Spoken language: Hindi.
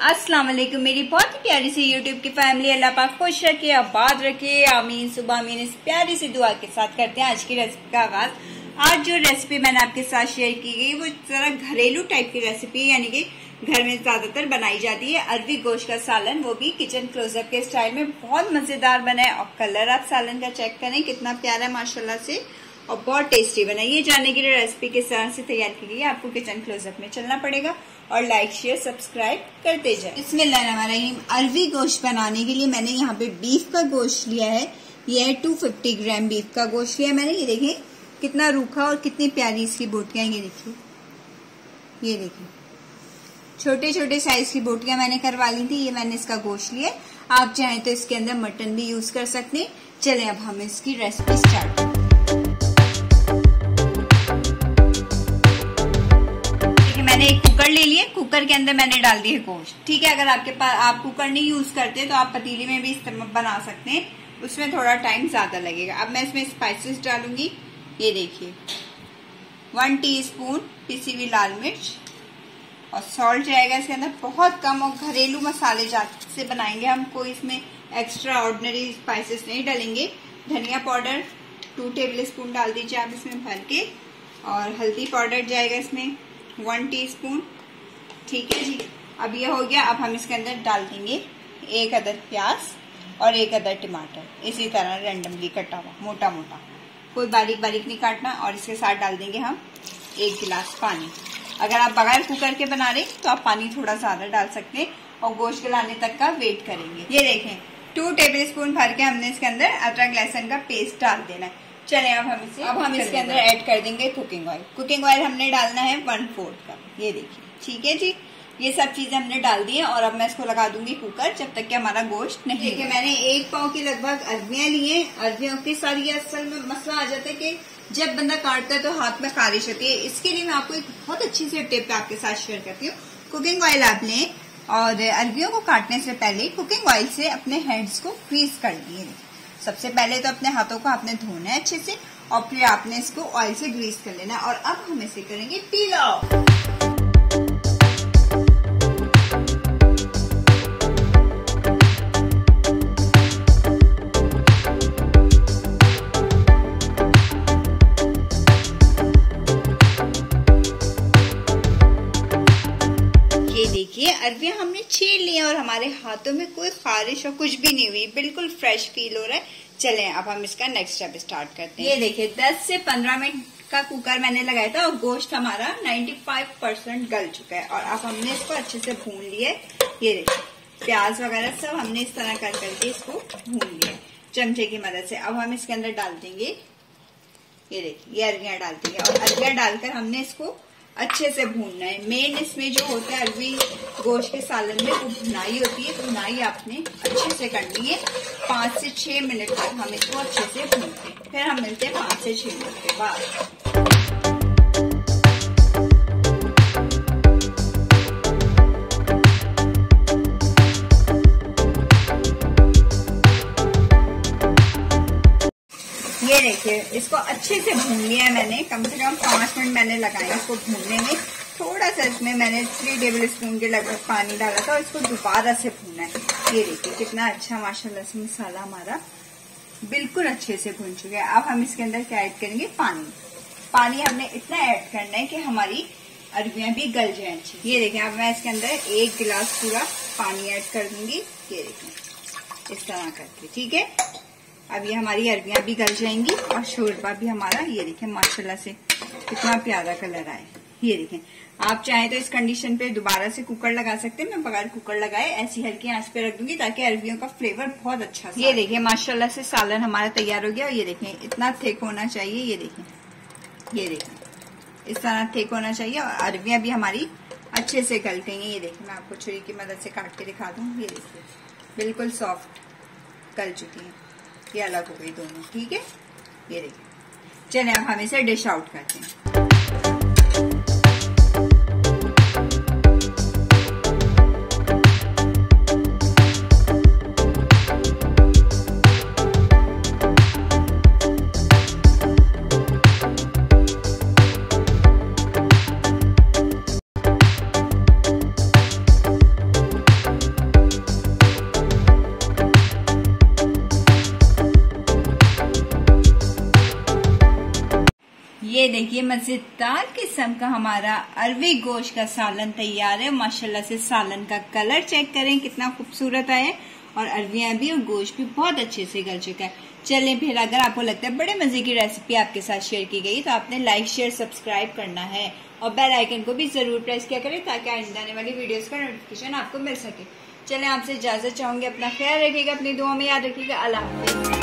अस्सलाम वालेकुम मेरी बहुत ही प्यारी सी यूट्यूब की फैमिली। अल्लाह पाक खुश रखे, आबाद रखे, आमीन सुबह आमीन। इस प्यारी सी दुआ के साथ करते हैं आज की रेसिपी का आगाज। आज जो रेसिपी मैंने आपके साथ शेयर की गई वो जरा घरेलू टाइप की रेसिपी, यानी कि घर में ज्यादातर बनाई जाती है अरबी गोश्त का सालन, वो भी किचन क्लोजअप के स्टाइल में। बहुत मजेदार बना है और कलर आप सालन का चेक करें कितना प्यारा है माशाल्लाह से, और बहुत टेस्टी बना है। ये जानने के लिए रेसिपी किस तरह से तैयार की गई है आपको किचन क्लोजअप में चलना पड़ेगा और लाइक शेयर सब्सक्राइब करते जाए। बिस्मिल्लाहिर्रहमानिर्रहीम। अरबी गोश्त बनाने के लिए मैंने यहाँ पे बीफ का गोश्त लिया है। ये है 250 ग्राम बीफ का गोश्त लिया मैंने। ये देखें कितना रूखा और कितनी प्यारी इसकी बोटियां। ये देखिए, ये देखिए छोटे छोटे साइज की बोटियां मैंने करवा ली थी। ये मैंने इसका गोश्त लिया। आप चाहें तो इसके अंदर मटन भी यूज कर सकते हैं। चले अब हम इसकी रेसिपी स्टार्ट करें। मैंने एक कुकर ले लिया, कुकर के अंदर मैंने डाल दिया गोश्त। ठीक है, अगर आपके पास आप कुकर नहीं यूज करते तो आप पतीली में भी इस्तेमाल बना सकते हैं, उसमें थोड़ा टाइम ज्यादा लगेगा। अब मैं इसमें स्पाइसेस डालूंगी। ये देखिए 1 टीस्पून पिसी हुई लाल मिर्च और सॉल्ट जाएगा इसके अंदर बहुत कम, और घरेलू मसाले से बनाएंगे हम, कोई इसमें एक्स्ट्रा ऑर्डिनरी स्पाइसेस नहीं डालेंगे। धनिया पाउडर 2 टेबल स्पून डाल दीजिए आप इसमें भर के, और हल्दी पाउडर जाएगा इसमें 1 टीस्पून। ठीक है जी, अब ये हो गया। अब हम इसके अंदर डाल देंगे 1 अदद प्याज और 1 अदद टमाटर, इसी तरह रेंडमली कटा हुआ मोटा मोटा, कोई बारीक बारीक नहीं काटना। और इसके साथ डाल देंगे हम 1 गिलास पानी। अगर आप बगैर कुकर के बना रहे तो आप पानी थोड़ा ज्यादा डाल सकते हैं और गोश्त गलाने तक का वेट करेंगे। ये देखें 2 टेबल स्पून भर के हमने इसके अंदर अदरक लहसुन का पेस्ट डाल देना है। चले अब हम इसके अंदर ऐड कर देंगे कुकिंग ऑयल। कुकिंग ऑयल हमने डालना है 1/4 कप। ये देखिए, ठीक है जी, ये सब चीजें हमने डाल दी है। और अब मैं इसको लगा दूंगी कुकर जब तक कि हमारा गोश्त नहीं। देखिए मैंने 1 पाव की लगभग अरबियां ली है। अरबियों के साथ ये असल में मसला आ जाता है कि जब बंदा काटता है तो हाथ में खारिश होती है। इसके लिए मैं आपको एक बहुत अच्छी सी टिप आपके साथ शेयर करती हूँ। कुकिंग ऑयल आप लें और अरबियों को काटने से पहले कुकिंग ऑयल से अपने हैंड्स को फ्रीज कर दिए। सबसे पहले तो अपने हाथों को आपने धोना है अच्छे से, और फिर आपने इसको ऑयल से ग्रीस कर लेना है। और अब हम इसे करेंगे पील ऑफ। ये देखिए अरबियां हमने छील ली और हमारे हाथों में कोई खारिश और कुछ भी नहीं हुई, बिल्कुल फ्रेश फील हो रहा है। चलें अब हम इसका नेक्स्ट स्टेप स्टार्ट करते हैं। ये देखिए 10 से 15 मिनट का कुकर मैंने लगाया था और गोश्त हमारा 95% गल चुका है। और अब हमने इसको अच्छे से भून लिया। ये देखिए प्याज वगैरह सब हमने इस तरह कर करके इसको भून लिया चमचे की मदद से। अब हम इसके अंदर डाल देंगे, ये देखिए ये अरबियां डाल देंगे, और अरबियां डालकर हमने इसको अच्छे से भूनना है। मेन इसमें जो होता है अरबी गोश्त के सालन में वो भुनाई होती है। भुनाई आपने अच्छे से करनी है। 5 से 6 मिनट तक हम इसको अच्छे से भूनते हैं, फिर हम मिलते हैं 5 से 6 मिनट के बाद। ये देखिए इसको अच्छे से भून लिया है मैंने, कम से कम 5 मिनट मैंने लगाए इसको भूनने में। थोड़ा सा इसमें मैंने 3 टेबल स्पून के लगभग पानी डाला था और इसको दोबारा से भूना है। ये देखिए कितना अच्छा माशाल्लाह से मसाला हमारा बिल्कुल अच्छे से भून चुका है। अब हम इसके अंदर क्या ऐड करेंगे, पानी। पानी हमने इतना ऐड करना है कि हमारी अरबियां भी गल जाए अच्छी। ये देखिए अब मैं इसके अंदर 1 गिलास पूरा पानी ऐड कर दूंगी। ये देखिए इस तरह करके, ठीक है। अब ये हमारी अरबियां भी गल जाएंगी और शोरबा भी हमारा, ये देखें माशाल्लाह से कितना प्यारा कलर आए। ये देखें आप चाहें तो इस कंडीशन पे दोबारा से कुकर लगा सकते हैं। मैं बगैर कुकर लगाए ऐसी हल्की आंच पे रख दूंगी ताकि अरबियों का फ्लेवर बहुत अच्छा। ये देखिए माशाल्लाह से सालन हमारा तैयार हो गया। और ये देखें इतना थिक होना चाहिए। ये देखें, ये देखें इस तरह थिक होना चाहिए। और अरबियां भी हमारी अच्छे से गल गई हैं। ये देखिए मैं आपको छुरी की मदद से काट के दिखा दूं। ये देखिए बिल्कुल सॉफ्ट गल चुकी है, ये अलग हो गई दोनों, ठीक है। ये देखिए चलिए अब हम इसे डिश आउट करते हैं। ये देखिए मजेदार किस्म का हमारा अरवी गोश्त का सालन तैयार है। माशाल्लाह से सालन का कलर चेक करें कितना खूबसूरत आया और अरवियां भी और गोश्त भी बहुत अच्छे से गल चुका है। चलें फिर, अगर आपको लगता है बड़े मजे की रेसिपी आपके साथ शेयर की गई तो आपने लाइक शेयर सब्सक्राइब करना है और बेल आइकन को भी जरूर प्रेस किया करें ताकि आइंदा आने वाली वीडियोस का नोटिफिकेशन आपको मिल सके। चलें, आपसे इजाजत चाहूंगी। अपना ख्याल रखिएगा, अपनी दुआ में याद रखिएगा। अल्लाह हाफिज।